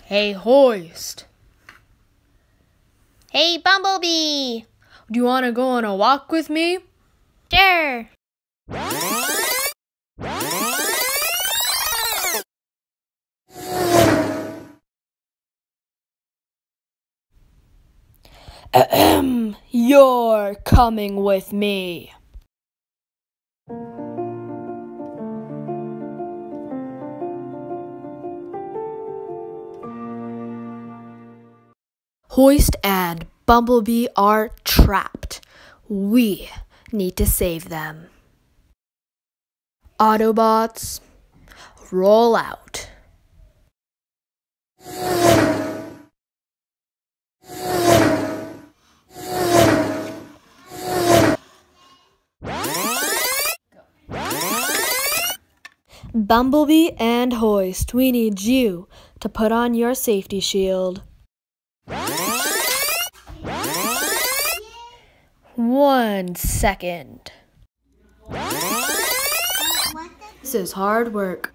Hey, Hoist. Hey, Bumblebee. Do you want to go on a walk with me? Sure. Ahem. You're coming with me. Hoist and Bumblebee are trapped. We need to save them. Autobots, roll out. Bumblebee and Hoist, we need you to put on your safety shield. 1 second. This is hard work.